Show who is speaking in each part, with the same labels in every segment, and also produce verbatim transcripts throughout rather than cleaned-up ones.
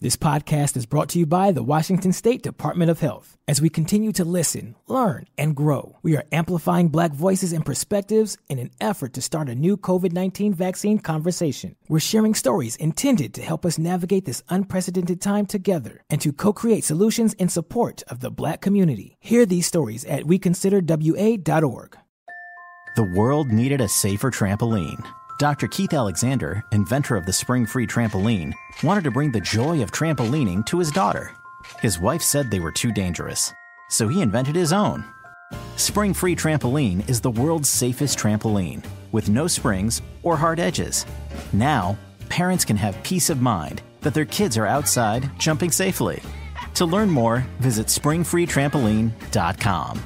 Speaker 1: This podcast is brought to you by the Washington State Department of Health. As we continue to listen, learn, and grow, we are amplifying Black voices and perspectives in an effort to start a new covid nineteen vaccine conversation. We're sharing stories intended to help us navigate this unprecedented time together and to co-create solutions in support of the Black community. Hear these stories at we consider w a dot org.
Speaker 2: The world needed a safer trampoline. Doctor Keith Alexander, inventor of the Spring-Free Trampoline, wanted to bring the joy of trampolining to his daughter. His wife said they were too dangerous, so he invented his own. Spring-Free Trampoline is the world's safest trampoline, with no springs or hard edges. Now, parents can have peace of mind that their kids are outside jumping safely. To learn more, visit spring free trampoline dot com.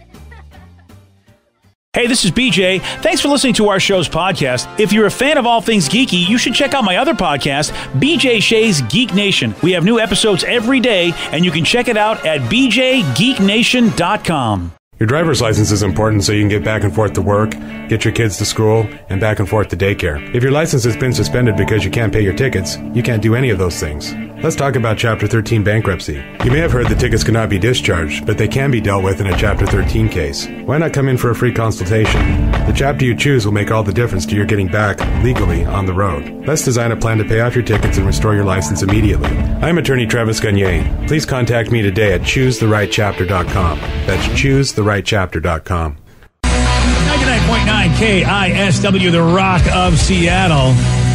Speaker 3: Hey, this is B J. Thanks for listening to our show's podcast. If you're a fan of all things geeky, you should check out my other podcast, B J Shea's Geek Nation. We have new episodes every day, and you can check it out at b j geek nation dot com.
Speaker 4: Your driver's license is important so you can get back and forth to work, get your kids to school, and back and forth to daycare. If your license has been suspended because you can't pay your tickets, you can't do any of those things. Let's talk about Chapter thirteen bankruptcy. You may have heard the tickets cannot be discharged, but they can be dealt with in a Chapter thirteen case. Why not come in for a free consultation? The chapter you choose will make all the difference to your getting back, legally, on the road. Let's design a plan to pay off your tickets and restore your license immediately. I'm attorney Travis Gagne. Please contact me today at choose the right chapter dot com. That's choose the right chapter dot com.
Speaker 3: ninety-nine point nine K I S W, the Rock of Seattle.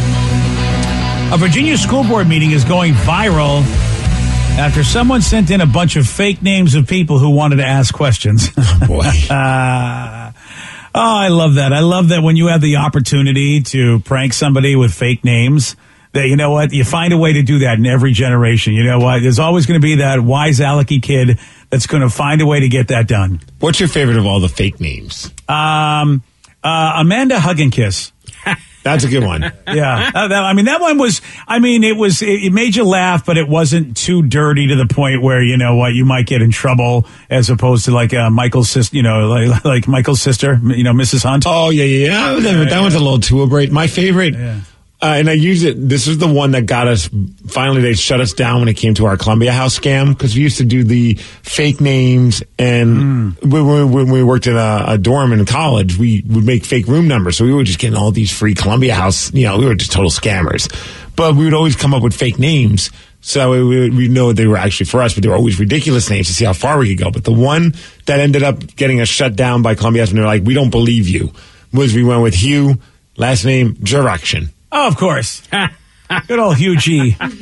Speaker 3: A Virginia school board meeting is going viral after someone sent in a bunch of fake names of people who wanted to ask questions.
Speaker 5: Oh, boy.
Speaker 3: uh, oh, I love that. I love that when you have the opportunity to prank somebody with fake names, that, you know what, you find a way to do that in every generation. You know what? There's always going to be that wise alecky kid that's going to find a way to get that done.
Speaker 5: What's your favorite of all the fake names?
Speaker 3: Um, uh, Amanda Hug and Kiss.
Speaker 5: That's a good one.
Speaker 3: Yeah. Uh, that, I mean, that one was, I mean, it was, it, it made you laugh, but it wasn't too dirty to the point where, you know what, you might get in trouble, as opposed to like uh, Michael's sister, you know, like, like Michael's sister, you know, Missus Hunt.
Speaker 5: Oh, yeah, yeah, yeah. That,
Speaker 3: yeah,
Speaker 5: that
Speaker 3: yeah.
Speaker 5: one's a little too abrasive. My favorite,
Speaker 3: Yeah.
Speaker 5: uh, and I used it, this was the one that got us, finally they shut us down when it came to our Columbia House scam, because we used to do the fake names, and mm. when, we, when we worked in a, a dorm in college, we would make fake room numbers, so we were just getting all these free Columbia House, you know, we were just total scammers. But we would always come up with fake names, so we would we know they were actually for us, but they were always ridiculous names to see how far we could go. But the one that ended up getting us shut down by Columbia House when they were like, we don't believe you, was we went with Hugh, last name, Direction.
Speaker 3: Oh, of course. Good old Hugh G.
Speaker 5: And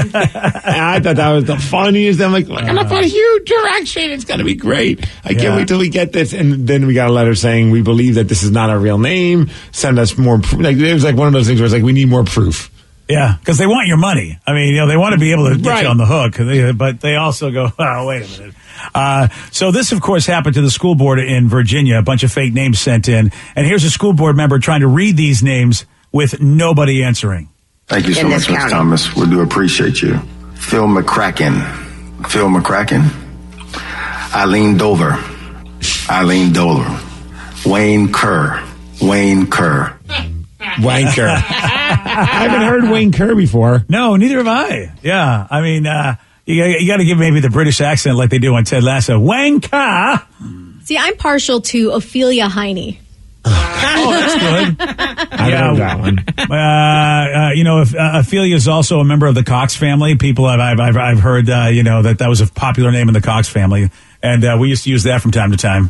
Speaker 5: I thought that was the funniest. I'm like, we're going to put Hugh Direction. It's going to be great. I
Speaker 3: Yeah.
Speaker 5: can't wait till we get this. And then we got a letter saying, we believe that this is not our real name. Send us more proof. Like, it was like one of those things where it's like, we need more proof.
Speaker 3: Yeah, because they want your money. I mean, you know, they want to be able to get
Speaker 5: Right.
Speaker 3: you on the hook, they, but they also go, oh, wait a minute. Uh, so this, of course, happened to the school board in Virginia. A bunch of fake names sent in. And here's a school board member trying to read these names with nobody answering.
Speaker 6: Thank you so
Speaker 7: In
Speaker 6: much,
Speaker 7: this
Speaker 6: Mister
Speaker 7: county.
Speaker 6: Thomas. We do appreciate you. Phil McCracken. Phil McCracken. Eileen Dover. Eileen Dover. Wayne Kerr. Wayne Kerr.
Speaker 5: Wayne Kerr. I haven't heard Wayne Kerr before.
Speaker 3: No, neither have I. Yeah, I mean, uh, you, you got to give maybe the British accent like they do on Ted Lasso. Wayne Kerr.
Speaker 8: See, I'm partial to Ophelia Heine.
Speaker 3: Oh, that's good.
Speaker 5: I
Speaker 3: Yeah.
Speaker 5: know that one.
Speaker 3: Uh, uh, you know, if, uh, Ophelia is also a member of the Cox family. People have, I've, I've, I've heard, uh, you know, that that was a popular name in the Cox family. And uh, we used to use that from time to time.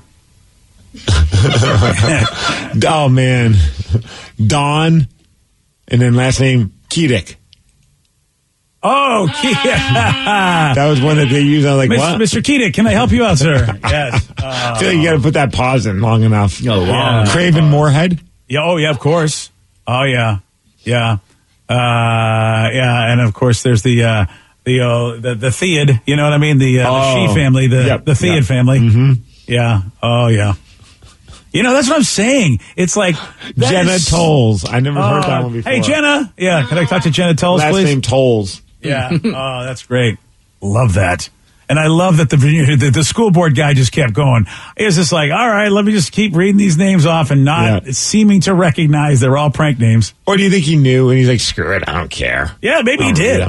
Speaker 5: Oh, man. Don, and then last name, Keedick.
Speaker 3: Oh, yeah.
Speaker 5: That was one that they used. I was like,
Speaker 3: Miss-
Speaker 5: what?
Speaker 3: Mister Keedick, can I help you out, sir? Yes. Uh,
Speaker 5: I feel like you got to put that pause in long enough.
Speaker 3: Oh, wow.
Speaker 5: Craven Moorhead.
Speaker 3: yeah, oh, yeah, of course. Oh, yeah. Yeah. Uh, yeah, and of course there's the uh, the, uh, the the Theod, you know what I mean? The, uh,
Speaker 5: Oh.
Speaker 3: the She family, the,
Speaker 5: Yep,
Speaker 3: the Theod
Speaker 5: yep.
Speaker 3: family.
Speaker 5: Mm-hmm.
Speaker 3: Yeah. Oh, yeah. You know, that's what I'm saying. It's like that
Speaker 5: Jenna
Speaker 3: is-
Speaker 5: Tolles. I never heard
Speaker 3: Uh,
Speaker 5: that one before.
Speaker 3: Hey, Jenna. Yeah, can I talk to Jenna Tolles,
Speaker 5: Last
Speaker 3: please?
Speaker 5: name Tolles.
Speaker 3: Yeah. Oh, that's great. Love that. And I love that the, the the school board guy just kept going. He was just like, all right, let me just keep reading these names off and not
Speaker 5: Yeah.
Speaker 3: seeming to recognize they're all prank names.
Speaker 5: Or do you think he knew and he's like, screw it, I don't care.
Speaker 3: Yeah, maybe he
Speaker 5: I'll
Speaker 3: did.
Speaker 5: read 'em.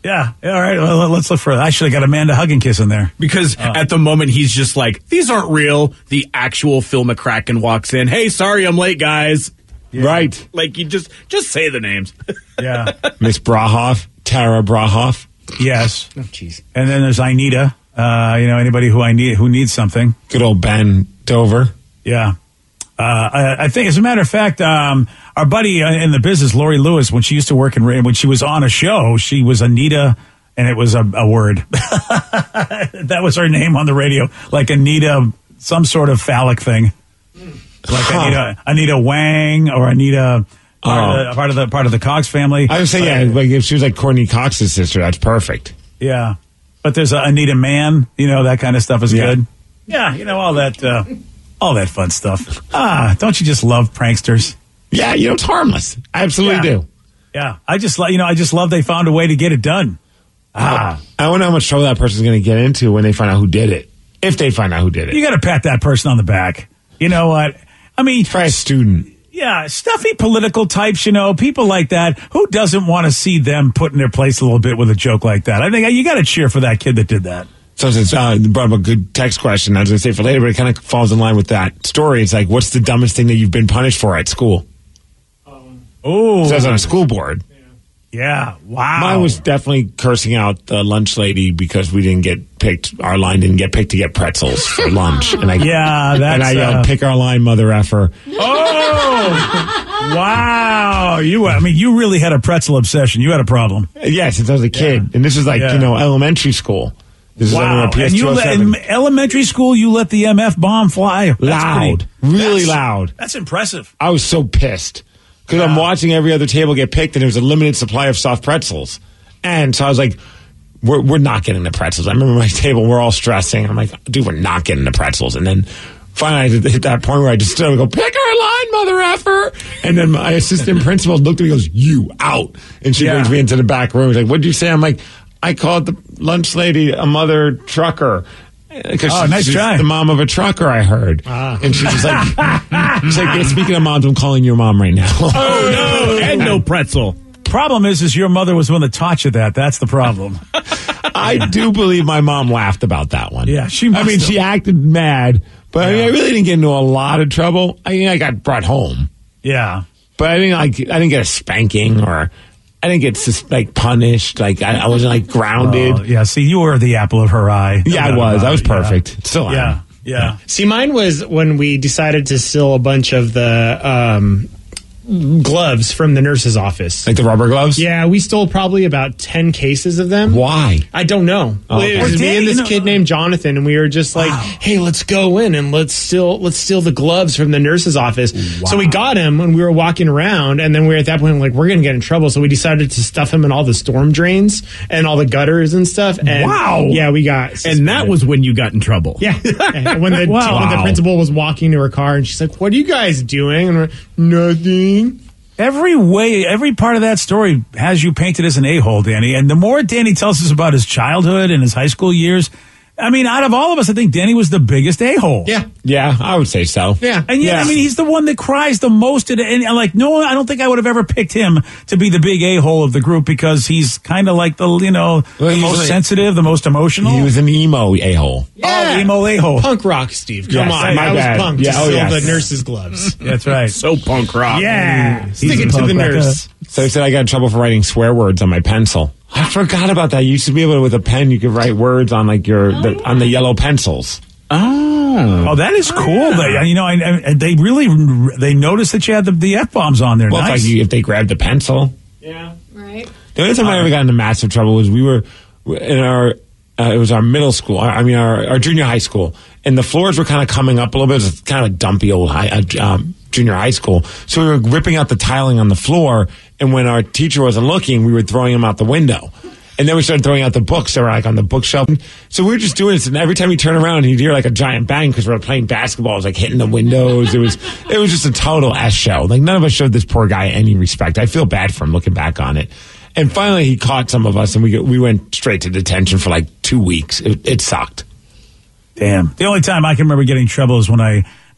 Speaker 3: Yeah. All right. Well, let's look for. I should have got Amanda Hug and Kiss in there
Speaker 7: because oh. at the moment he's just like, these aren't real. The actual Phil McCracken walks in. Hey, sorry, I'm late, guys.
Speaker 5: Yeah. Right.
Speaker 7: Like you just just say the names.
Speaker 3: Yeah.
Speaker 5: Miss Brahoff, Tara Brahoff.
Speaker 3: Yes.
Speaker 7: Oh, jeez.
Speaker 3: And then there's Inita. Uh, you know, anybody who I need who needs something.
Speaker 5: Good old Ben Dover.
Speaker 3: Yeah. Uh, I, I think, as a matter of fact, um, our buddy in the business, Lori Lewis, when she used to work in, when she was on a show, she was Anita, and it was a, a word. That was her name on the radio, like Anita, some sort of phallic thing, like huh. Anita, Anita Wang or Anita, part, oh. of the, part of the part of the Cox family.
Speaker 5: I would say, uh, yeah, like if she was like Courtney Cox's sister, that's perfect.
Speaker 3: Yeah, but there's a Anita Mann, you know, that kind of stuff is
Speaker 5: yeah.
Speaker 3: good. Yeah, you know, all that. Uh, All that fun stuff. Ah, don't you just love pranksters?
Speaker 5: Yeah, you know, it's harmless. I absolutely
Speaker 3: yeah.
Speaker 5: do.
Speaker 3: Yeah, I just like, you know, I just love they found a way to get it done. Ah.
Speaker 5: I wonder how much trouble that person's going to get into when they find out who did it. If they find out who did it.
Speaker 3: You got to pat that person on the back. You know what? I mean,
Speaker 5: try a student.
Speaker 3: Yeah, stuffy political types, you know, people like that. Who doesn't want to see them put in their place a little bit with a joke like that? I think you got to cheer for that kid that did that.
Speaker 5: So it's uh, brought up a good text question. I was going to say for later, but it kind of falls in line with that story. It's like, what's the dumbest thing that you've been punished for at school?
Speaker 3: Um, oh,
Speaker 5: so I was on a school board.
Speaker 3: Yeah, wow.
Speaker 5: Mine was definitely cursing out the lunch lady because we didn't get picked. Our line didn't get picked to get pretzels for lunch. And I,
Speaker 3: yeah, that's
Speaker 5: and I yelled, uh, "Pick our line, mother effer!"
Speaker 3: Oh, wow! You, I mean, you really had a pretzel obsession. You had a problem.
Speaker 5: Yeah, since I was a kid, yeah. and this was like yeah. you know elementary school. This
Speaker 3: wow!
Speaker 5: Is
Speaker 3: and you let, in elementary school, you let the M F bomb fly. That's
Speaker 5: loud,
Speaker 3: pretty,
Speaker 5: really
Speaker 3: that's,
Speaker 5: loud.
Speaker 3: That's impressive.
Speaker 5: I was so pissed. Because yeah. I'm watching every other table get picked, and there was a limited supply of soft pretzels. And so I was like, we're, we're not getting the pretzels. I remember my table, we're all stressing. I'm like, dude, we're not getting the pretzels. And then finally I hit that point where I just stood and go, pick our line, mother effer. And then my assistant principal looked at me and goes, you out. And she yeah. brings me into the back room. She's like, what'd you say? I'm like, I called the lunch lady a mother trucker.
Speaker 3: Oh, nice
Speaker 5: she's
Speaker 3: try.
Speaker 5: The mom of a trucker, I heard. Ah. And she was like, she's like, yeah, speaking of moms, I'm calling your mom right now.
Speaker 7: Oh, no. And no pretzel.
Speaker 3: Problem is, is your mother was the one that taught you that. That's the problem.
Speaker 5: I do believe my mom laughed about that one.
Speaker 3: Yeah, she must
Speaker 5: I mean,
Speaker 3: have.
Speaker 5: she acted mad, but yeah. I mean, I really didn't get into a lot of trouble. I mean, I got brought home.
Speaker 3: Yeah.
Speaker 5: But I didn't, like, I didn't get a spanking or... I didn't get sus- like punished. Like I, I wasn't like grounded.
Speaker 3: Oh, yeah, see, you were the apple of her eye.
Speaker 5: Yeah, I was. I was perfect. Yeah. Still am.
Speaker 3: Yeah, yeah.
Speaker 9: See, mine was when we decided to steal a bunch of the um, gloves from the nurse's office.
Speaker 5: Like the rubber gloves?
Speaker 9: Yeah, we stole probably about ten cases of them.
Speaker 5: Why?
Speaker 9: I don't know.
Speaker 5: Oh, okay.
Speaker 9: It was me and this
Speaker 3: you know,
Speaker 9: kid named Jonathan, and we were just like, wow. hey, let's go in and let's steal let's steal the gloves from the nurse's office. Wow. So we got him when we were walking around, and then we were at that point like, we're going to get in trouble. So we decided to stuff him in all the storm drains and all the gutters and stuff. And
Speaker 3: wow.
Speaker 9: Yeah, we got suspended.
Speaker 7: And that was when you got in trouble.
Speaker 9: Yeah. And when the,
Speaker 3: wow.
Speaker 9: when the principal was walking to her car, and she's like, what are you guys doing? And we're nothing.
Speaker 3: Every way, every part of that story has you painted as an a-hole, Danny. And the more Danny tells us about his childhood and his high school years, I mean, out of all of us, I think Danny was the biggest a-hole.
Speaker 9: Yeah.
Speaker 5: Yeah, I would say so.
Speaker 9: Yeah.
Speaker 3: And yeah,
Speaker 5: yeah.
Speaker 3: I mean, he's the one that cries the most. At, and like, no, I don't think I would have ever picked him to be the big a-hole of the group because he's kind of like the, you know,
Speaker 5: well,
Speaker 3: the most
Speaker 5: like,
Speaker 3: sensitive, the most emotional.
Speaker 5: He was an emo a-hole.
Speaker 9: Yeah.
Speaker 3: Oh, emo a-hole.
Speaker 9: Punk rock, Steve. Come
Speaker 5: yes,
Speaker 9: on.
Speaker 5: my
Speaker 9: I
Speaker 5: bad.
Speaker 9: was punk
Speaker 5: Yeah,
Speaker 9: to
Speaker 5: oh,
Speaker 9: steal
Speaker 5: yes.
Speaker 9: the nurse's gloves.
Speaker 3: That's right.
Speaker 7: So punk rock.
Speaker 3: Yeah.
Speaker 9: Stick it to the nurse.
Speaker 5: So I said I got in trouble for writing swear words on my pencil. I forgot about that. You used to be able to, with a pen, you could write words on like your the, on the yellow pencils.
Speaker 3: Oh, oh, that is cool. Yeah. They, you know, I, I, they really they noticed that you had the, the F bombs on there.
Speaker 5: Well,
Speaker 3: nice.
Speaker 5: if, like you, if they grabbed the pencil.
Speaker 9: Yeah.
Speaker 8: Right.
Speaker 5: The only time I ever got into massive trouble was we were in our. Uh, it was our middle school. I mean, our, our junior high school, and the floors were kind of coming up a little bit. It was kind of a dumpy old high, uh, um, junior high school. So we were ripping out the tiling on the floor, and when our teacher wasn't looking, we were throwing them out the window. And then we started throwing out the books that were like on the bookshelf. So we were just doing this, and every time you turn around, you'd hear like a giant bang because we were playing basketball. It was like hitting the windows. It was it was just a total S show. Like none of us showed this poor guy any respect. I feel bad for him looking back on it. And finally, he caught some of us, and we we went straight to detention for like two weeks. It, it sucked.
Speaker 3: Damn. The only time I can remember getting in trouble is when I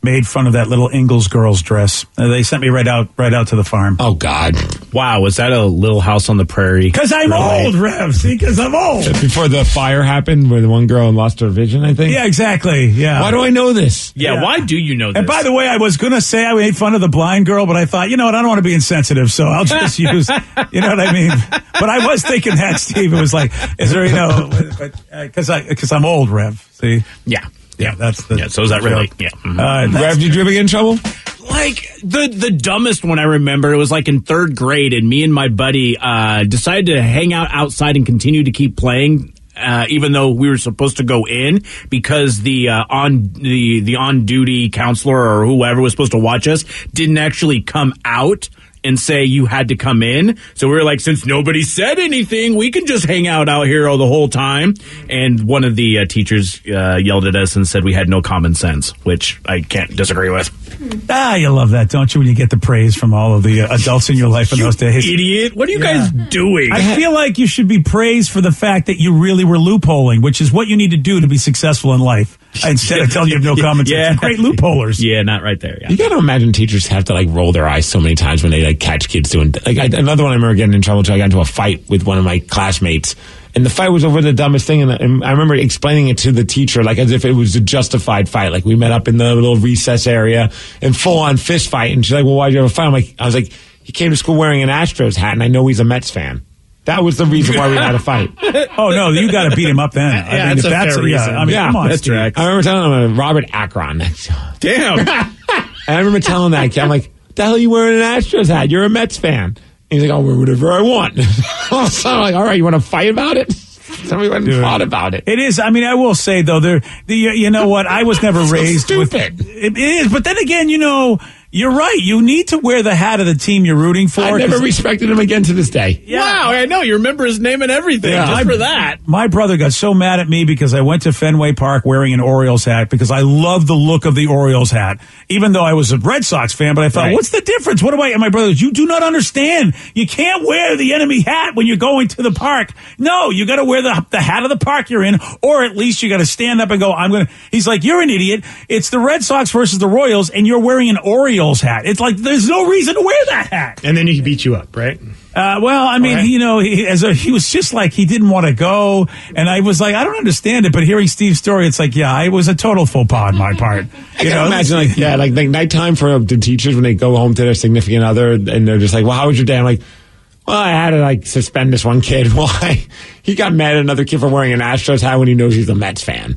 Speaker 3: made fun of that little Ingalls girl's dress. Uh, they sent me right out right out to the farm.
Speaker 5: Oh, God.
Speaker 7: Wow, was that a Little House on the Prairie?
Speaker 3: Because I'm really? old, Rev. See, because I'm old.
Speaker 5: Before the fire happened, where the one girl lost her vision, I think?
Speaker 3: Yeah, exactly. Yeah.
Speaker 5: Why do I know this?
Speaker 7: Yeah, yeah. Why do you know this?
Speaker 3: And by the way, I was going to say I made fun of the blind girl, but I thought, you know what, I don't want to be insensitive, so I'll just use, you know what I mean? But I was thinking that, Steve. It was like, is there, you know, because uh, because I'm old, Rev. See?
Speaker 7: Yeah.
Speaker 3: Yeah, that's the.
Speaker 7: Yeah, so is that really? Yeah. Mm-hmm.
Speaker 5: Uh, Rev, did you ever get in trouble?
Speaker 7: Like the the dumbest one I remember, it was like in third grade, and me and my buddy uh, decided to hang out outside and continue to keep playing. Uh, even though we were supposed to go in, because the uh, on the the on duty counselor or whoever was supposed to watch us didn't actually come out and say you had to come in. So we were like, since nobody said anything, we can just hang out out here all the whole time. And one of the uh, teachers uh, yelled at us and said we had no common sense, which I can't disagree with.
Speaker 3: Ah, you love that, don't you, when you get the praise from all of the uh, adults in your life in
Speaker 7: you
Speaker 3: those days?
Speaker 7: Idiot. What are you yeah. guys doing?
Speaker 3: I feel like you should be praised for the fact that you really were loopholing, which is what you need to do to be successful in life. Instead of telling you have no common sense.
Speaker 7: Yeah.
Speaker 3: You're great loopholers.
Speaker 7: Yeah, not right there. Yeah.
Speaker 5: You got to imagine teachers have to like roll their eyes so many times when they like catch kids doing like I, another one. I remember getting in trouble too. I got into a fight with one of my classmates, and the fight was over the dumbest thing. And, and I remember explaining it to the teacher like as if it was a justified fight. Like we met up in the little recess area and full on fist fight. And she's like, "Well, why'd you have a fight?" I'm like, "I was like, he came to school wearing an Astros hat, and I know he's a Mets fan." That was the reason why we had a fight.
Speaker 3: Oh, no, you got to beat him up then.
Speaker 7: Yeah, I mean, that's, a that's fair a, reason.
Speaker 3: Yeah, I mean,
Speaker 5: yeah,
Speaker 3: come on,
Speaker 7: that's correct.
Speaker 5: I remember telling him, Robert Akron.
Speaker 7: Damn.
Speaker 5: And I remember telling that kid, I'm like, what the hell are you wearing an Astros hat? You're a Mets fan. And he's like, I'll wear whatever I want. So I'm like, all right, you want to fight about it? So we went and fought about it.
Speaker 3: It is. I mean, I will say, though, there. The, you know what? I was never raised
Speaker 5: so
Speaker 3: with.
Speaker 5: Stupid.
Speaker 3: It is. But then again, you know, you're right. You need to wear the hat of the team you're rooting for.
Speaker 5: I never respected him again to this day.
Speaker 7: Yeah. Wow, I know. You remember his name and everything yeah, just I, for that.
Speaker 3: My brother got so mad at me because I went to Fenway Park wearing an Orioles hat because I love the look of the Orioles hat, even though I was a Red Sox fan. But I thought, right. what's the difference? What do I? And my brother goes, you do not understand. You can't wear the enemy hat when you're going to the park. No, you got to wear the, the hat of the park you're in, or at least you got to stand up and go, I'm going to. He's like, you're an idiot. It's the Red Sox versus the Royals, and you're wearing an Orioles hat. It's like, there's no reason to wear that hat.
Speaker 9: And then he beat you up, right?
Speaker 3: Uh, well, I mean, right. you know, he, as a, he was just like, he didn't want to go. And I was like, I don't understand it. But hearing Steve's story, it's like, yeah, it was a total faux pas on my part.
Speaker 5: I
Speaker 3: you
Speaker 5: can
Speaker 3: know,
Speaker 5: imagine, like, yeah, like, like nighttime for the teachers when they go home to their significant other and they're just like, well, how was your day? I'm like, well, I had to, like, suspend this one kid. Why? He got mad at another kid for wearing an Astros hat when he knows he's a Mets fan.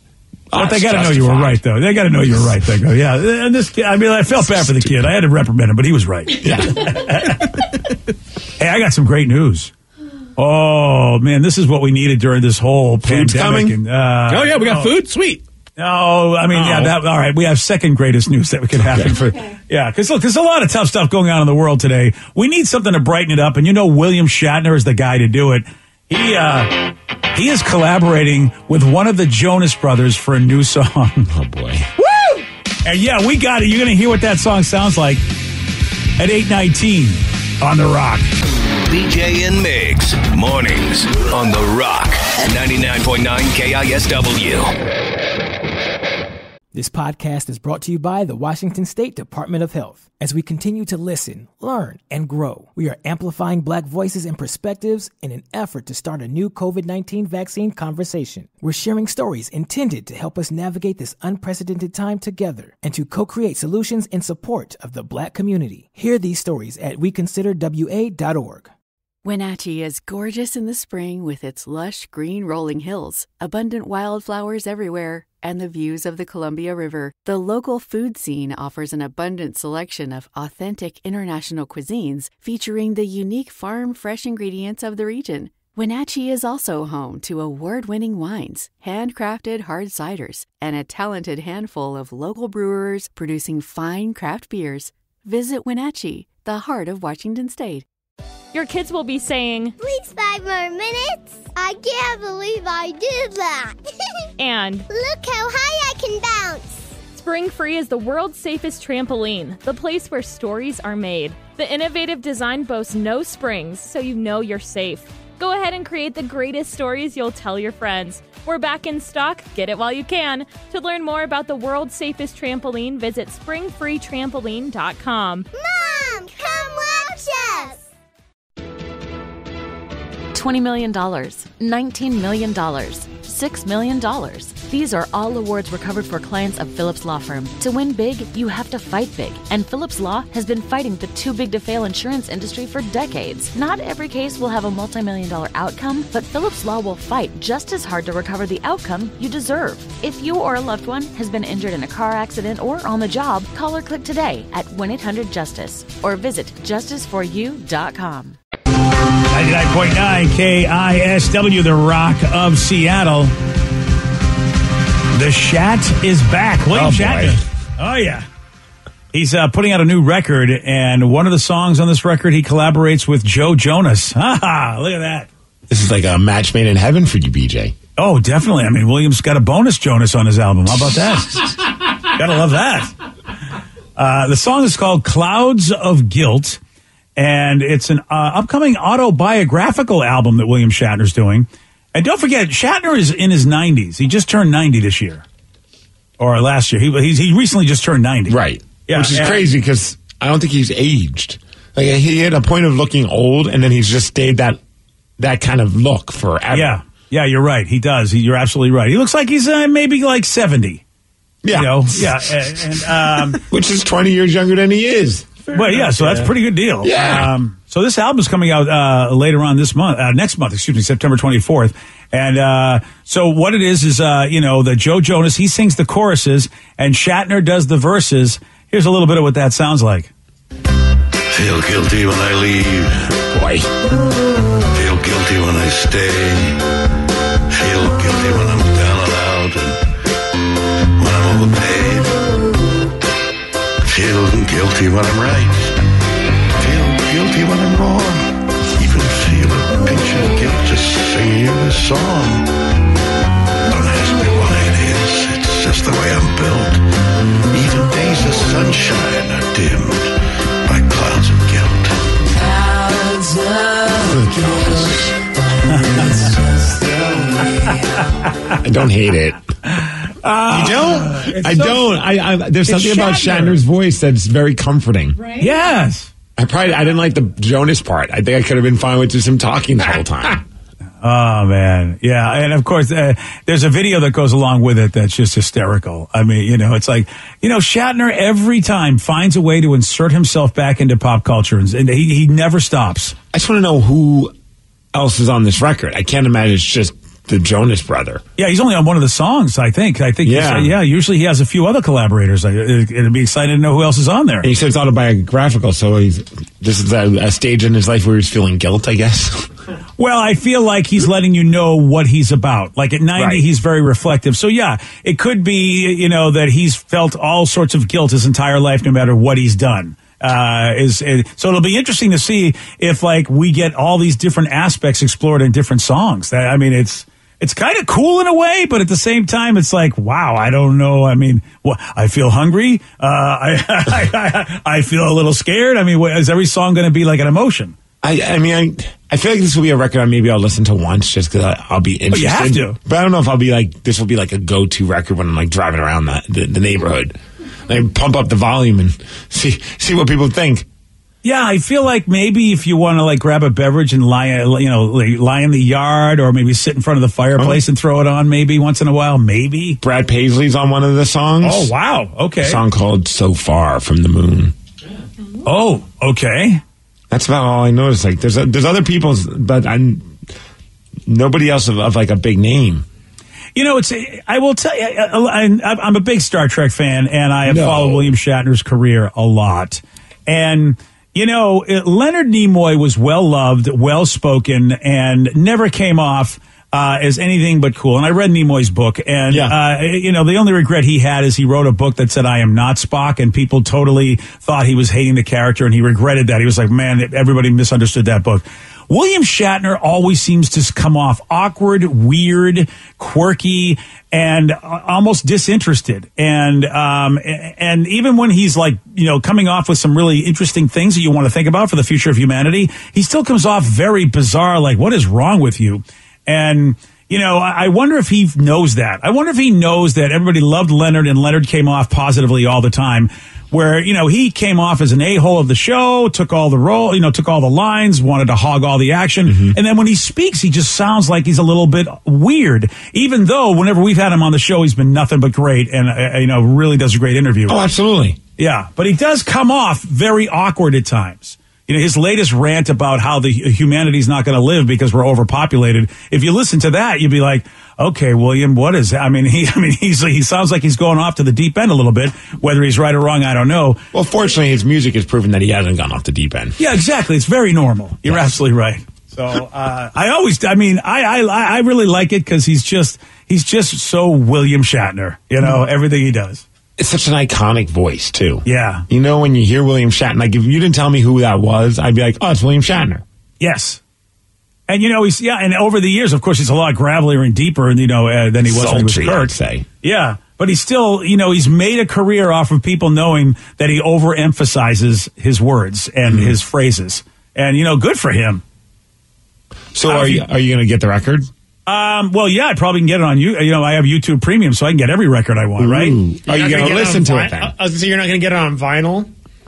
Speaker 3: But they got to know you were right, though. They got to know you were right. They go, yeah. And this kid, I mean, I felt bad for the kid. I had to reprimand him, but he was right. Yeah. Hey, I got some great news. Oh man, this is what we needed during this whole
Speaker 5: Food's
Speaker 3: pandemic.
Speaker 5: Coming?
Speaker 3: And, uh,
Speaker 7: oh yeah, we got
Speaker 3: oh,
Speaker 7: food. Sweet.
Speaker 3: No, I mean, oh. yeah. That, all right, we have second greatest news that we could happen for. Okay. Yeah, because look, there's a lot of tough stuff going on in the world today. We need something to brighten it up, and you know, William Shatner is the guy to do it. He uh, he is collaborating with one of the Jonas Brothers for a new song.
Speaker 5: Oh boy!
Speaker 3: Woo! And yeah, we got it. You're gonna hear what that song sounds like at eight nineteen on The Rock.
Speaker 10: B J and Migs, mornings on The Rock, ninety-nine point nine K I S W.
Speaker 1: This podcast is brought to you by the Washington State Department of Health. As we continue to listen, learn, and grow, we are amplifying Black voices and perspectives in an effort to start a new COVID nineteen vaccine conversation. We're sharing stories intended to help us navigate this unprecedented time together and to co-create solutions in support of the Black community. Hear these stories at we consider W A dot org.
Speaker 11: Wenatchee is gorgeous in the spring with its lush green rolling hills, abundant wildflowers everywhere, and the views of the Columbia River. The local food scene offers an abundant selection of authentic international cuisines featuring the unique farm-fresh ingredients of the region. Wenatchee is also home to award-winning wines, handcrafted hard ciders, and a talented handful of local brewers producing fine craft beers. Visit Wenatchee, the heart of Washington State.
Speaker 12: Your kids will be saying,
Speaker 13: please five more minutes. I can't believe I did that.
Speaker 12: And
Speaker 13: look how high I can bounce.
Speaker 12: Spring Free is the world's safest trampoline, the place where stories are made. The innovative design boasts no springs, so you know you're safe. Go ahead and create the greatest stories you'll tell your friends. We're back in stock. Get it while you can. To learn more about the world's safest trampoline, visit spring free trampoline dot com.
Speaker 13: Mom, come watch us!
Speaker 11: twenty million dollars, nineteen million dollars, six million dollars. These are all awards recovered for clients of Phillips Law Firm. To win big, you have to fight big. And Phillips Law has been fighting the too big to fail insurance industry for decades. Not every case will have a multi-million dollar outcome, but Phillips Law will fight just as hard to recover the outcome you deserve. If you or a loved one has been injured in a car accident or on the job, call or click today at one eight hundred justice or visit justice for you dot com.
Speaker 3: ninety-nine point nine K I S W, the Rock of Seattle. The Shat is back. William
Speaker 5: Oh, boy.
Speaker 3: Shatner. Oh, yeah. He's uh, putting out a new record, and one of the songs on this record, he collaborates with Joe Jonas. Ha ha! Look at that.
Speaker 5: This is like a match made in heaven for you, B J.
Speaker 3: Oh, definitely. I mean, William's got a bonus Jonas on his album. How about that? Gotta love that. Uh, the song is called Clouds of Guilt, and it's an uh, upcoming autobiographical album that William Shatner's doing. And don't forget, Shatner is in his nineties. He just turned ninety this year. Or last year. He he's, he recently just turned ninety.
Speaker 5: Right.
Speaker 3: Yeah,
Speaker 5: Which is
Speaker 3: and-
Speaker 5: crazy because I don't think he's aged. Like he had a point of looking old, and then he's just stayed that that kind of look forever.
Speaker 3: Yeah. Yeah, you're right. He does. He, you're absolutely right. He looks like he's uh, maybe like seventy.
Speaker 5: Yeah.
Speaker 3: You know? Yeah. And, and um,
Speaker 5: which is twenty years younger than he is.
Speaker 3: well, yeah, so that's a pretty good deal.
Speaker 5: Yeah.
Speaker 3: Um, so this album is coming out uh, later on this month, uh, next month, excuse me, September twenty-fourth. And uh, so what it is is, uh, you know, the Joe Jonas, he sings the choruses, and Shatner does the verses. Here's a little bit of what that sounds like.
Speaker 14: Feel guilty when I leave.
Speaker 5: Boy.
Speaker 14: Feel guilty when I stay. Feel guilty when I'm down and out and when I'm overpaid. Feel guilty when I'm right. Feel guilty when I'm wrong. Even feel a pinch of guilt just singing this song. Don't ask me why it is. It's just the way I'm built. Even days of sunshine are dimmed by clouds of guilt. Clouds of
Speaker 5: I don't hate it.
Speaker 3: Uh,
Speaker 5: you don't? I
Speaker 3: so-
Speaker 5: don't. I, I there's
Speaker 3: It's
Speaker 5: something about
Speaker 3: Shatner.
Speaker 5: Shatner's voice that's very comforting.
Speaker 8: Right?
Speaker 3: Yes.
Speaker 5: I probably I didn't like the Jonas part. I think I could have been fine with just him talking the whole time.
Speaker 3: Oh, man. Yeah. And of course, uh, there's a video that goes along with it that's just hysterical. I mean, you know, it's like, you know, Shatner every time finds a way to insert himself back into pop culture, and and he, he never stops.
Speaker 5: I just want to know who else is on this record. I can't imagine it's just the Jonas brother.
Speaker 3: Yeah, he's only on one of the songs, I think. I think,
Speaker 5: Yeah.
Speaker 3: he's, uh, yeah, usually he has a few other collaborators. I, it, it'd be exciting to know who else is on there.
Speaker 5: And he said it's autobiographical, so he's this is a, a stage in his life where he's feeling guilt, I guess.
Speaker 3: Well, I feel like he's letting you know what he's about. Like at ninety,
Speaker 5: Right.
Speaker 3: he's very reflective. So yeah, it could be, you know, that he's felt all sorts of guilt his entire life, no matter what he's done. Uh, is, is so it'll be interesting to see if like we get all these different aspects explored in different songs. That, I mean, it's, it's kind of cool in a way, but at the same time, it's like, wow, I don't know. I mean, well, I feel hungry. Uh, I, I, I, I feel a little scared. I mean, what, is every song going to be like an emotion?
Speaker 5: I, I mean, I, I feel like this will be a record I maybe I'll listen to once just because I'll be
Speaker 3: Oh,
Speaker 5: interested.
Speaker 3: you have to.
Speaker 5: But I don't know if I'll be like, this will be like a go-to record when I'm like driving around the, the, the neighborhood. Like pump up the volume and see see what people think.
Speaker 3: Yeah, I feel like maybe if you want to like grab a beverage and lie, you know, like, lie in the yard, or maybe sit in front of the fireplace and throw it on, maybe once in a while, maybe.
Speaker 5: Brad Paisley's on one of the songs.
Speaker 3: Oh wow, okay.
Speaker 5: A song called "So Far from the Moon."
Speaker 3: Oh, okay.
Speaker 5: That's about all I noticed. Like, there's a, there's other people's, but I'm nobody else of, of like a big name.
Speaker 3: You know, it's. I will tell you, I, I, I'm a big Star Trek fan, and I have
Speaker 5: No.
Speaker 3: followed William Shatner's career a lot. And you know, it, Leonard Nimoy was well loved, well spoken, and never came off uh, as anything but cool. And I read Nimoy's book, and
Speaker 5: Yeah.
Speaker 3: uh, you know, the only regret he had is he wrote a book that said, "I am not Spock," and people totally thought he was hating the character, and he regretted that. He was like, "Man, everybody misunderstood that book." William Shatner always seems to come off awkward, weird, quirky, and almost disinterested. And um, and even when he's like, you know, coming off with some really interesting things that you want to think about for the future of humanity, he still comes off very bizarre, like, what is wrong with you? And, you know, I wonder if he knows that. I wonder if he knows that everybody loved Leonard and Leonard came off positively all the time. Where, you know, he came off as an a-hole of the show, took all the role, you know, took all the lines, wanted to hog all the action. Mm-hmm. And then when he speaks, he just sounds like he's a little bit weird, even though whenever we've had him on the show, he's been nothing but great and, uh, you know, really does a great interview.
Speaker 5: Oh, absolutely.
Speaker 3: Yeah. But he does come off very awkward at times. You know, his latest rant about how the humanity's not going to live because we're overpopulated. If you listen to that, you'd be like, okay, William, what is that? I mean, he, I mean, he's, he sounds like he's going off to the deep end a little bit. Whether he's right or wrong, I don't know.
Speaker 5: Well, fortunately, his music has proven that he hasn't gone off the deep end.
Speaker 3: Yeah, exactly. It's very normal. You're yes. absolutely right. So, uh, I always, I mean, I, I, I really like it because he's just, he's just so William Shatner, you know, mm-hmm. everything he does.
Speaker 5: It's such an iconic voice, too.
Speaker 3: Yeah.
Speaker 5: You know, when you hear William Shatner, like, if you didn't tell me who that was, I'd be like, oh, it's William Shatner.
Speaker 3: Yes. And, you know, he's, yeah, and over the years, of course, he's a lot gravelier and deeper, you know, uh, than he was
Speaker 5: Sultry,
Speaker 3: when he was Kurt.
Speaker 5: I'd say.
Speaker 3: Yeah. But he's still, you know, he's made a career off of people knowing that he overemphasizes his words and mm-hmm. his phrases. And, you know, good for him.
Speaker 5: So uh, are you, are you going to get the record?
Speaker 3: Um, well, yeah, I probably can get it on you. You know, I have YouTube Premium, so I can get every record I want,
Speaker 5: Ooh.
Speaker 3: right?
Speaker 5: Are you going to listen to it then?
Speaker 9: I was going to say you're not going to get it on vinyl?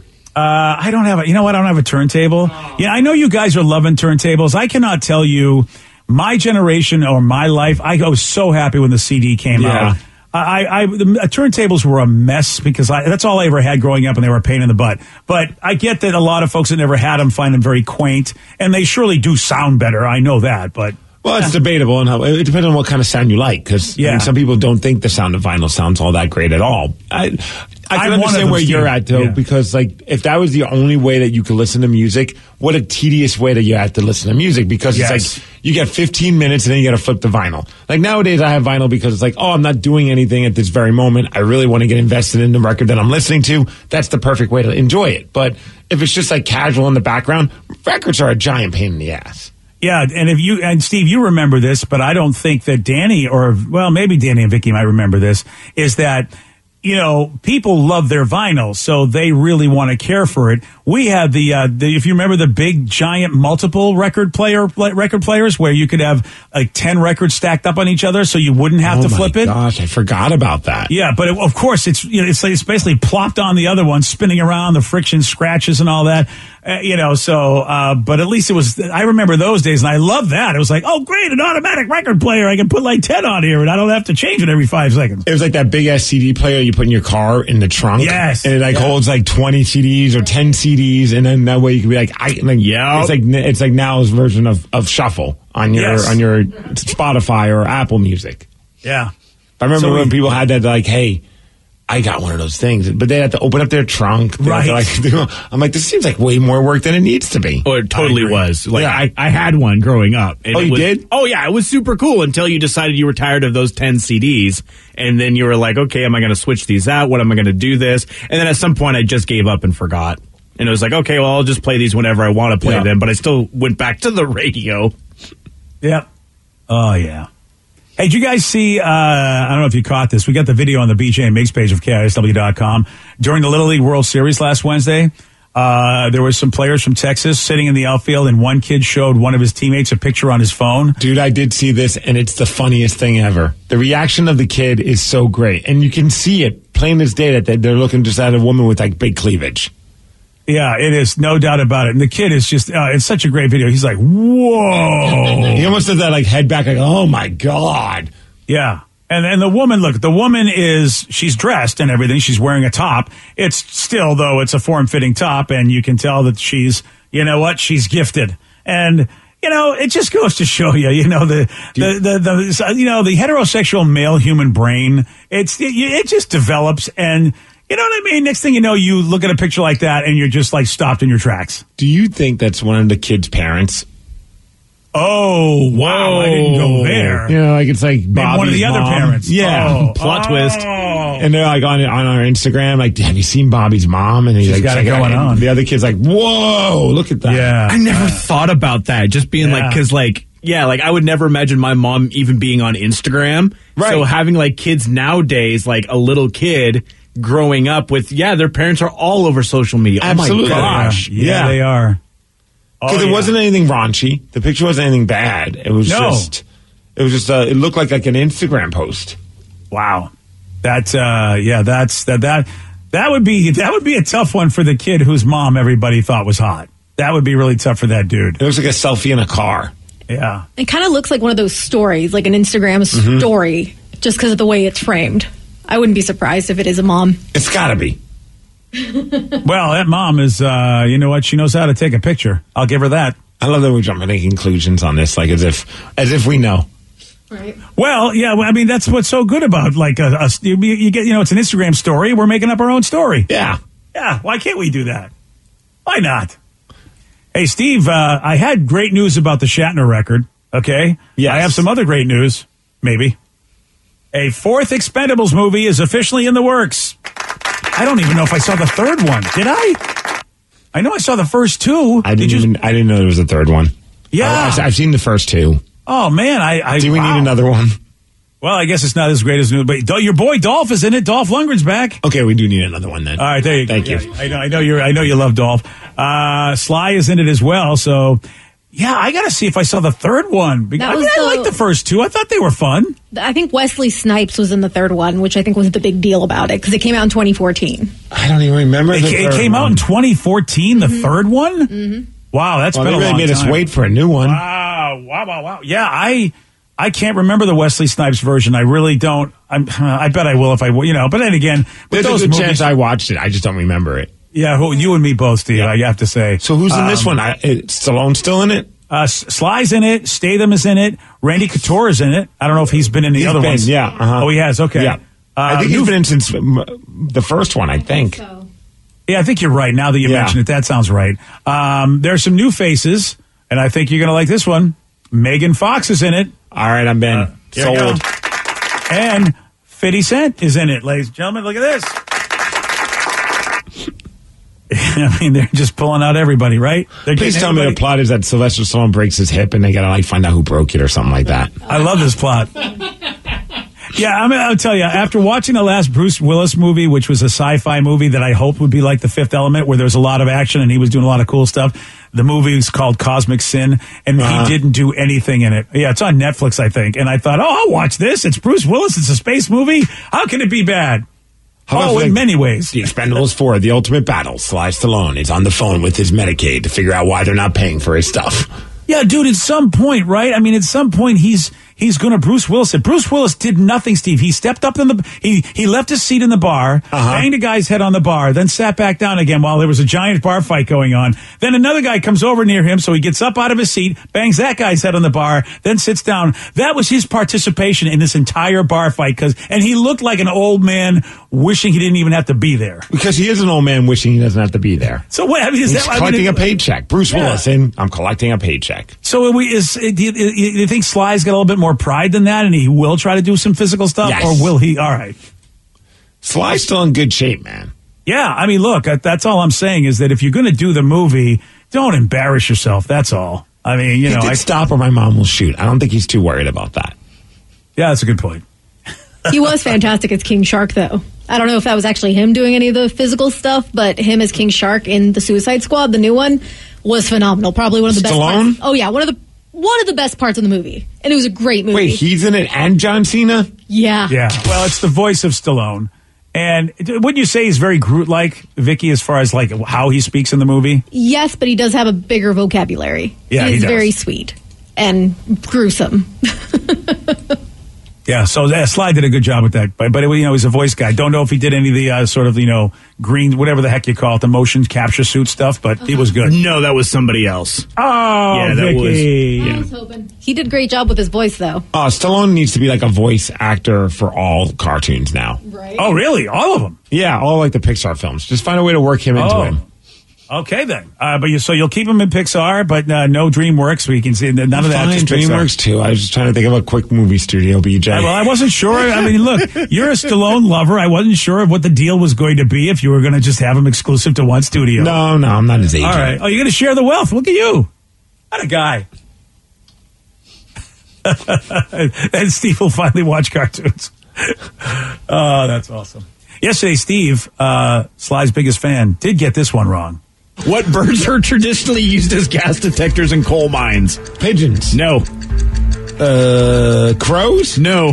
Speaker 3: Uh, I don't have a, you know what? I don't have a turntable. Oh. Yeah, I know you guys are loving turntables. I cannot tell you my generation or my life. I was so happy when the C D came
Speaker 5: yeah.
Speaker 3: out. I, I, the turntables were a mess because I, that's all I ever had growing up and they were a pain in the butt. But I get that a lot of folks that never had them find them very quaint and they surely do sound better. I know that, but.
Speaker 5: Well, it's debatable, and how it depends on what kind of sound you like. Because
Speaker 3: yeah.
Speaker 5: I mean, some people don't think the sound of vinyl sounds all that great at all. I, I can
Speaker 3: I'm
Speaker 5: understand where you're at, though,
Speaker 3: yeah.
Speaker 5: because like if that was the only way that you could listen to music, what a tedious way that you have to listen to music. Because
Speaker 3: yes.
Speaker 5: it's like you get fifteen minutes and then you got to flip the vinyl. Like nowadays, I have vinyl because it's like, oh, I'm not doing anything at this very moment. I really want to get invested in the record that I'm listening to. That's the perfect way to enjoy it. But if it's just like casual in the background, records are a giant pain in the ass.
Speaker 3: Yeah, and if you and Steve, you remember this, but I don't think that Danny or well, maybe Danny and Vicky might remember this. Is that you know people love their vinyl, so they really want to care for it. We had the, uh, the if you remember the big giant multiple record player record players where you could have like ten records stacked up on each other, so you wouldn't have
Speaker 5: oh
Speaker 3: to flip
Speaker 5: my
Speaker 3: it.
Speaker 5: Gosh, I forgot about that.
Speaker 3: Yeah, but it, of course it's you know, it's it's basically plopped on the other one, spinning around, the friction, scratches, and all that. Uh, you know, so, uh, but at least it was, I remember those days and I love that. It was like, oh, great, an automatic record player. I can put like ten on here and I don't have to change it every five seconds.
Speaker 5: It was like that big ass C D player you put in your car in the trunk.
Speaker 3: Yes.
Speaker 5: And it like
Speaker 3: yeah.
Speaker 5: holds like twenty C Ds or ten C Ds. And then that way you can be like, I, like,
Speaker 7: yeah.
Speaker 5: It's like, it's like now's version of, of Shuffle on your,
Speaker 3: yes.
Speaker 5: on your Spotify or Apple Music.
Speaker 3: Yeah.
Speaker 5: I remember
Speaker 3: so
Speaker 5: when
Speaker 3: we,
Speaker 5: people had that, like, hey, I got one of those things, but they had to open up their trunk. They
Speaker 3: right.
Speaker 5: Like, I'm like, this seems like way more work than it needs to be.
Speaker 7: Oh, it totally was. Like,
Speaker 5: yeah.
Speaker 7: I, I had one growing up. And
Speaker 5: oh,
Speaker 7: it
Speaker 5: you
Speaker 7: was,
Speaker 5: did?
Speaker 7: Oh, yeah. It was super cool until you decided you were tired of those ten C Ds. And then you were like, okay, am I going to switch these out? What am I going to do this? And then at some point, I just gave up and forgot. And it was like, okay, well, I'll just play these whenever I want to play
Speaker 3: yeah.
Speaker 7: them. But I still went back to the radio.
Speaker 3: Yep. Oh, yeah. Hey, did you guys see, uh, I don't know if you caught this. We got the video on the B J and Migs page of K I S W dot com. During the Little League World Series last Wednesday, uh, there were some players from Texas sitting in the outfield, and one kid showed one of his teammates a picture on his phone.
Speaker 5: Dude, I did see this, and it's the funniest thing ever. The reaction of the kid is so great. And you can see it plain as day that they're looking just at a woman with, like, big cleavage.
Speaker 3: Yeah, it is. No doubt about it. And the kid is just, uh, it's such a great video. He's like, whoa.
Speaker 5: He almost did that, like, head back, like, oh, my God.
Speaker 3: Yeah. And and the woman, look, the woman is, she's dressed and everything. She's wearing a top. It's still, though, it's a form-fitting top, and you can tell that she's, you know what, she's gifted. And, you know, it just goes to show you, you know, the, the, the, the, you know, the heterosexual male human brain, it's, it, it just develops, and, you know what I mean? Next thing you know, you look at a picture like that and you're just like stopped in your tracks.
Speaker 5: Do you think that's one of the kid's parents?
Speaker 3: Oh, wow.
Speaker 7: Whoa.
Speaker 3: I didn't go there. there.
Speaker 5: You know, like it's like Bobby's
Speaker 3: one of the other
Speaker 5: mom.
Speaker 3: parents.
Speaker 5: Yeah.
Speaker 3: Oh,
Speaker 7: Plot
Speaker 3: oh.
Speaker 7: twist.
Speaker 5: And they're like on on our Instagram, like, have you seen Bobby's mom? And he's
Speaker 3: She's
Speaker 5: like,
Speaker 3: got it
Speaker 5: check
Speaker 3: going
Speaker 5: out.
Speaker 3: on.
Speaker 5: The other kid's like, whoa, look at that.
Speaker 3: Yeah.
Speaker 7: I never thought about that. Just being like,
Speaker 3: Yeah.
Speaker 7: because like, yeah, like I would never imagine my mom even being on Instagram.
Speaker 5: Right.
Speaker 7: So having like kids nowadays, like a little kid growing up with, yeah, their parents are all over social media.
Speaker 5: Absolutely.
Speaker 7: Oh my gosh.
Speaker 3: Yeah,
Speaker 5: Yeah.
Speaker 3: they are.
Speaker 5: Because
Speaker 3: Oh,
Speaker 5: it
Speaker 3: yeah.
Speaker 5: wasn't anything raunchy. The picture wasn't anything bad. It was
Speaker 3: No.
Speaker 5: just, it was just, uh, it looked like like an Instagram post.
Speaker 3: Wow. That uh yeah, that's that that that would be that would be a tough one for the kid whose mom everybody thought was hot. That would be really tough for that dude.
Speaker 5: It looks like a selfie in a car.
Speaker 3: Yeah.
Speaker 8: It kind of looks like one of those stories, like an Instagram
Speaker 5: Mm-hmm.
Speaker 8: story, just because of the way it's framed. I wouldn't be surprised if it is a mom.
Speaker 5: It's gotta be.
Speaker 3: Well, that mom is uh you know what, she knows how to take a picture. I'll give her that.
Speaker 5: I love that we're jumping to conclusions on this, like as if, as if we know.
Speaker 8: Right.
Speaker 3: Well, yeah, well, I mean that's what's so good about like a, a you, you get you know it's an Instagram story. We're making up our own story.
Speaker 5: Yeah.
Speaker 3: Yeah, why can't we do that? Why not? Hey, Steve, uh, I had great news about the Shatner record, okay?
Speaker 5: Yes.
Speaker 3: I have some other great news, maybe. A fourth Expendables movie is officially in the works. I don't even know if I saw the third one. Did I? I know I saw the first two.
Speaker 5: I didn't
Speaker 3: Did you?
Speaker 5: even, I didn't know there was a third one.
Speaker 3: Yeah.
Speaker 5: I, I've, I've seen the first two.
Speaker 3: Oh, man. I, I
Speaker 5: Do we
Speaker 3: wow.
Speaker 5: need another one?
Speaker 3: Well, I guess it's not as great as new, but Do- your boy Dolph is in it. Dolph Lundgren's back.
Speaker 5: Okay, we do need another one then.
Speaker 3: All right, there you go.
Speaker 5: Thank you.
Speaker 3: Yeah, I know, I know you're, I know you love Dolph. Uh, Sly is in it as well. So, yeah, I got to see if I saw the third one. Because,
Speaker 8: That
Speaker 3: I mean,
Speaker 8: was
Speaker 3: I
Speaker 8: the-
Speaker 3: liked the first two. I thought they were fun.
Speaker 8: I think Wesley Snipes was in the third one, which I think was the big deal about it because it came out in twenty fourteen.
Speaker 5: I don't even remember.
Speaker 3: It,
Speaker 5: the
Speaker 3: ca- it
Speaker 5: third
Speaker 3: came out
Speaker 5: one.
Speaker 3: in twenty fourteen. The third one. Mm-hmm. Wow, that's
Speaker 5: Well,
Speaker 3: been
Speaker 5: they
Speaker 3: a
Speaker 5: really
Speaker 3: long
Speaker 5: made us
Speaker 3: time.
Speaker 5: wait for a new one.
Speaker 3: Wow, wow, wow, wow. Yeah, I. I can't remember the Wesley Snipes version. I really don't. I'm, I bet I will if I, you know. But then again, with
Speaker 5: There's
Speaker 3: those
Speaker 5: a good
Speaker 3: movies,
Speaker 5: chance I watched it. I just don't remember it.
Speaker 3: yeah, who, you and me both, Steve. I have to say.
Speaker 5: So who's in this
Speaker 3: Um,
Speaker 5: one? I, it, Stallone still in it?
Speaker 3: Uh, S- Sly's in it. Statham is in it. Randy Couture is in it. I don't know if he's been in the
Speaker 5: He's
Speaker 3: other
Speaker 5: been,
Speaker 3: ones.
Speaker 5: yeah, uh-huh.
Speaker 3: Oh, he has. Okay.
Speaker 5: Yeah. I
Speaker 3: Uh,
Speaker 5: think
Speaker 3: new-
Speaker 5: he's been in since um, the first one, I think.
Speaker 3: Yeah, I think you're right. Now that you
Speaker 5: Yeah.
Speaker 3: mention it, that sounds right. Um, there's some new faces, and I think you're going to like this one. Megan Fox is in it.
Speaker 5: All right, I'm in.
Speaker 3: Here we
Speaker 5: Sold.
Speaker 3: go. And fifty Cent is in it, ladies and gentlemen. Look at this. I mean, they're just pulling out everybody, right? They're
Speaker 5: Please
Speaker 3: getting
Speaker 5: tell me the
Speaker 3: everybody-
Speaker 5: plot is that Sylvester Stallone breaks his hip and they gotta like find out who broke it or something like that.
Speaker 3: I love this plot. Yeah, I mean, I'll tell you, after watching the last Bruce Willis movie, which was a sci-fi movie that I hoped would be like The Fifth Element, where there was a lot of action and he was doing a lot of cool stuff, the movie was called Cosmic Sin, and
Speaker 5: Uh-huh.
Speaker 3: he didn't do anything in it. Yeah, it's on Netflix, I think. And I thought, oh, I'll watch this. It's Bruce Willis. It's a space movie. How can it be bad?
Speaker 5: How about
Speaker 3: Oh,
Speaker 5: like
Speaker 3: in many ways.
Speaker 5: The Expendables four, The Ultimate Battle, Sly Stallone is on the phone with his Medicaid to figure out why they're not paying for his stuff.
Speaker 3: Yeah, dude, at some point, right? I mean, at some point, he's he's going to Bruce Willis it. Bruce Willis did nothing, Steve. He stepped up in the he he left his seat in the bar,
Speaker 5: Uh-huh.
Speaker 3: banged a guy's head on the bar, then sat back down again while there was a giant bar fight going on. Then another guy comes over near him, so he gets up out of his seat, bangs that guy's head on the bar, then sits down. That was his participation in this entire bar fight, because and he looked like an old man wishing he didn't even have to be there.
Speaker 5: Because he is an old man wishing he doesn't have to be there.
Speaker 3: So what? I mean, is
Speaker 5: He's
Speaker 3: that, I mean,
Speaker 5: collecting
Speaker 3: it-
Speaker 5: a paycheck. Bruce
Speaker 3: Yeah.
Speaker 5: Willis, and I'm collecting a paycheck.
Speaker 3: So are we, is do you, do you think Sly's got a little bit more pride than that, and he will try to do some physical stuff,
Speaker 5: Yes.
Speaker 3: or will he? All right.
Speaker 5: Sly's still in good shape, man.
Speaker 3: Yeah, I mean, look, that- that's all I'm saying is that if you're going to do the movie, don't embarrass yourself. That's all. I mean, you
Speaker 5: he
Speaker 3: know,
Speaker 5: did
Speaker 3: I,
Speaker 5: stop or my mom will shoot. I don't think he's too worried about that.
Speaker 3: yeah, that's a good point.
Speaker 8: He was fantastic as King Shark, though. I don't know if that was actually him doing any of the physical stuff, but him as King Shark in the Suicide Squad, the new one, was phenomenal. Probably one of the best
Speaker 5: Stallone?
Speaker 8: parts. Oh yeah, one of the one of the best parts of the movie, and it was a great movie.
Speaker 5: Wait, he's in it and John Cena?
Speaker 8: yeah,
Speaker 3: Yeah, well, it's the voice of Stallone. And wouldn't you say he's very Groot-like, Vicky, as far as like how he speaks in the movie?
Speaker 8: yes, but he does have a bigger vocabulary.
Speaker 3: Yeah, he
Speaker 8: he's
Speaker 3: does.
Speaker 8: very sweet and gruesome.
Speaker 3: Yeah, so uh, Sly did a good job with that. But, but you know, he's a voice guy. Don't know if he did any of the uh, sort of, you know, green, whatever the heck you call it, the motion capture suit stuff, but he was good.
Speaker 7: No, that was somebody else.
Speaker 3: Oh,
Speaker 7: Yeah, that
Speaker 3: Vicky.
Speaker 7: was-
Speaker 8: I was hoping he did a great job with his voice, though.
Speaker 5: Uh, Stallone needs to be like a voice actor for all cartoons now.
Speaker 8: Right?
Speaker 3: Oh, really? All of them?
Speaker 5: Yeah, all like the Pixar films. Just find a way to work him into
Speaker 3: Oh.
Speaker 5: him.
Speaker 3: Okay, then. Uh, but you, so you'll keep them in Pixar, but uh, no DreamWorks. We can see none of that.
Speaker 5: Fine,
Speaker 3: Just
Speaker 5: DreamWorks
Speaker 3: Pixar.
Speaker 5: too. I was just trying to think of a quick movie studio, B J.
Speaker 3: Uh, well, I wasn't sure. I mean, look, you're a Stallone lover. I wasn't sure of what the deal was going to be if you were going to just have him exclusive to one studio.
Speaker 5: No, no, I'm not his agent.
Speaker 3: All right. Oh, you're going to share the wealth. Look at you. What a guy. And Steve will finally watch cartoons. Oh, that's awesome. Yesterday, Steve, uh, Sly's biggest fan, did get this one wrong.
Speaker 7: What birds are traditionally used as gas detectors in coal mines?
Speaker 5: Pigeons.
Speaker 7: No.
Speaker 5: Uh, crows?
Speaker 7: No.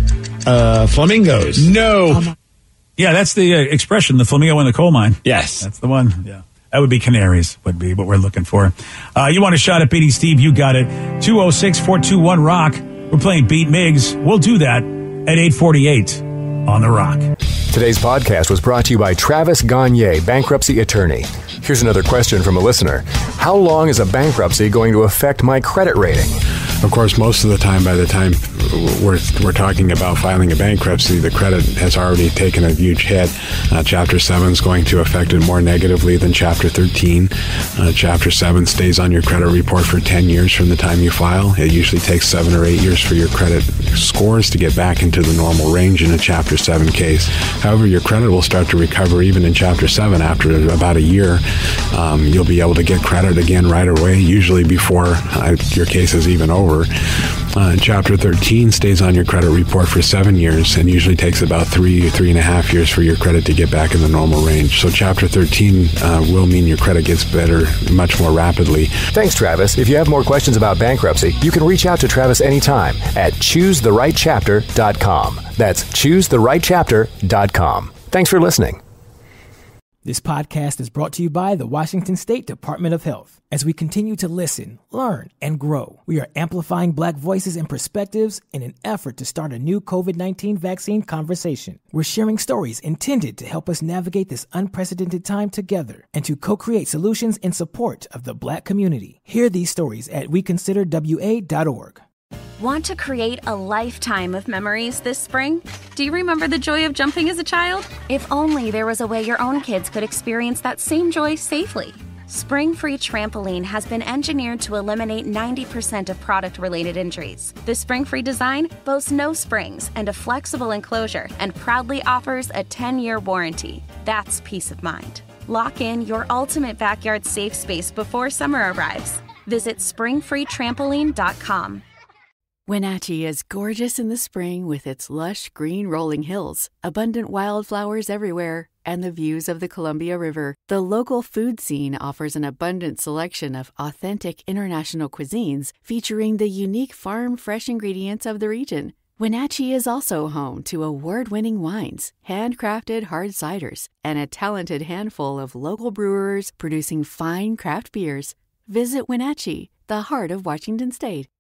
Speaker 5: Uh, flamingos?
Speaker 7: No.
Speaker 3: Yeah, that's the uh, expression, the flamingo in the coal mine.
Speaker 5: Yes.
Speaker 3: That's the one. Yeah. That would be canaries, would be what we're looking for. Uh, you want a shot at beating Steve? You got it. two oh six, four two one, ROCK. We're playing Beat Miggs. We'll do that at eight forty-eight on The Rock.
Speaker 15: Today's podcast was brought to you by Travis Gagne, bankruptcy attorney. Here's another question from a listener. How long is a bankruptcy going to affect my credit rating?
Speaker 4: Of course, most of the time, by the time we're, we're talking about filing a bankruptcy, the credit has already taken a huge hit. Uh, Chapter seven is going to affect it more negatively than Chapter thirteen. Uh, Chapter seven stays on your credit report for ten years from the time you file. It usually takes seven or eight years for your credit scores to get back into the normal range in a Chapter seven case. However, your credit will start to recover even in Chapter seven after about a year. Um, you'll be able to get credit again right away, usually before uh, your case is even over. Uh, Chapter thirteen stays on your credit report for seven years and usually takes about three, three and a half years for your credit to get back in the normal range. So Chapter thirteen uh, will mean your credit gets better much more rapidly.
Speaker 15: Thanks, Travis. If you have more questions about bankruptcy, you can reach out to Travis anytime at choose the right chapter dot com. That's choose the right chapter dot com. Thanks for listening.
Speaker 1: This podcast is brought to you by the Washington State Department of Health. As we continue to listen, learn, and grow, we are amplifying Black voices and perspectives in an effort to start a new COVID nineteen vaccine conversation. We're sharing stories intended to help us navigate this unprecedented time together and to co-create solutions in support of the Black community. Hear these stories at we consider w a dot org.
Speaker 16: Want to create a lifetime of memories this spring? Do you remember the joy of jumping as a child? If only there was a way your own kids could experience that same joy safely. Spring Free Trampoline has been engineered to eliminate ninety percent of product-related injuries. The Spring Free design boasts no springs and a flexible enclosure and proudly offers a ten-year warranty. That's peace of mind. Lock in your ultimate backyard safe space before summer arrives. Visit spring free trampoline dot com.
Speaker 11: Wenatchee is gorgeous in the spring with its lush green rolling hills, abundant wildflowers everywhere, and the views of the Columbia River. The local food scene offers an abundant selection of authentic international cuisines featuring the unique farm-fresh ingredients of the region. Wenatchee is also home to award-winning wines, handcrafted hard ciders, and a talented handful of local brewers producing fine craft beers. Visit Wenatchee, the heart of Washington State.